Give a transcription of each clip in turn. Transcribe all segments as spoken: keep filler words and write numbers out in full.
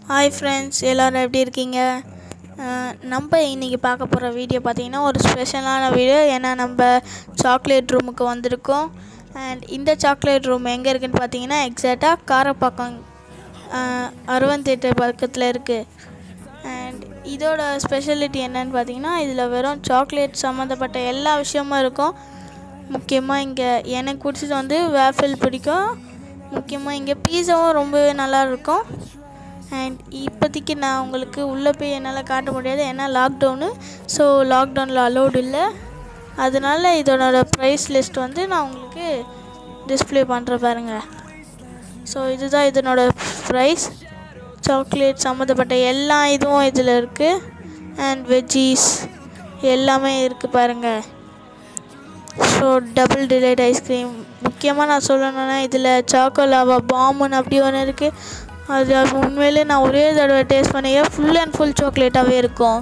Hi friends, எல்லோரும் எப்படி இருக்கீங்க? நம்ம இன்றைக்கி பார்க்க போகிற வீடியோ பார்த்திங்கன்னா ஒரு ஸ்பெஷலான வீடியோ. ஏன்னா நம்ம சாக்லேட் ரூமுக்கு வந்திருக்கோம். அண்ட் இந்த சாக்லேட் ரூம் எங்கே இருக்குதுன்னு பார்த்தீங்கன்னா எக்ஸாக்டாக காரப்பாக்கம் அரவன் தியேட்டர் பக்கத்தில் இருக்குது. அண்ட் இதோட ஸ்பெஷாலிட்டி என்னன்னு பார்த்தீங்கன்னா இதில் வெறும் சாக்லேட் சம்மந்தப்பட்ட எல்லா விஷயமும் இருக்கும். முக்கியமாக இங்கே எனக்கு பிடிச்சது வந்து வேஃபில் பிடிக்கும். முக்கியமாக இங்கே பீஸாவும் ரொம்பவே நல்லாயிருக்கும். அண்ட் இப்போதைக்கு நான் உங்களுக்கு உள்ளே போய் என்னால் காட்ட முடியாது, ஏன்னா லாக்டவுனு. ஸோ லாக்டவுனில் அலோடு இல்லை. அதனால் இதனோட ப்ரைஸ் லிஸ்ட் வந்து நான் உங்களுக்கு டிஸ்பிளே பண்ணுற பாருங்கள். ஸோ இதுதான் இதனோட ப்ரைஸ். சாக்லேட் சம்மந்தப்பட்ட எல்லா இதுவும் இதில் இருக்குது. அண்ட் வெஜ்ஜீஸ் எல்லாமே இருக்குது பாருங்கள். ஸோ டபுள் டிலைட் ஐஸ்கிரீம் முக்கியமாக நான் சொல்லணுன்னா இதில் சாக்கோலாவா பாமுன்னு அப்படி ஒன்று இருக்குது. அது உண்மையிலே நான் ஒரே தடவை டேஸ்ட் பண்ணியே ஃபுல் அண்ட் ஃபுல் சாக்லேட்டாகவே இருக்கும்.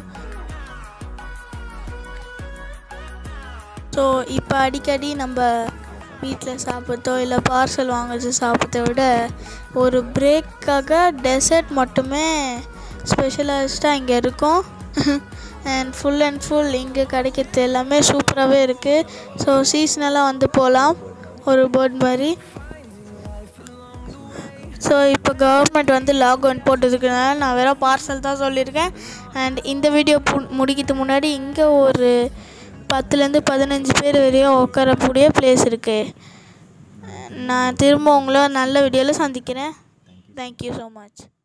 ஸோ இப்போ அடிக்கடி நம்ம வீட்டில் சாப்பிட்டோ இல்லை பார்சல் வாங்கிச்சு சாப்பிட்றத விட ஒரு பிரேக்காக டெசர்ட் மட்டுமே ஸ்பெஷலைஸ்டாக இங்கே இருக்கும். அண்ட் ஃபுல் அண்ட் ஃபுல் இங்கே கிடைக்கிறது எல்லாமே சூப்பராகவே இருக்குது. ஸோ சீசனலாக வந்து போகலாம் ஒரு போர்ட் மாதிரி. ஸோ இப்போ கவர்மெண்ட் வந்து லாக்டவுன் போட்டதுக்குனால நான் வேறு பார்சல் தான் சொல்லியிருக்கேன். அண்ட் இந்த வீடியோ முடிக்கிறதுக்கு முன்னாடி இங்கே ஒரு பத்துலேருந்து பதினஞ்சு பேர் வரையும் உட்காரக்கூடிய பிளேஸ் இருக்குது. நான் திரும்ப உங்களை நல்ல வீடியோவில் சந்திக்கிறேன். Thank you so much.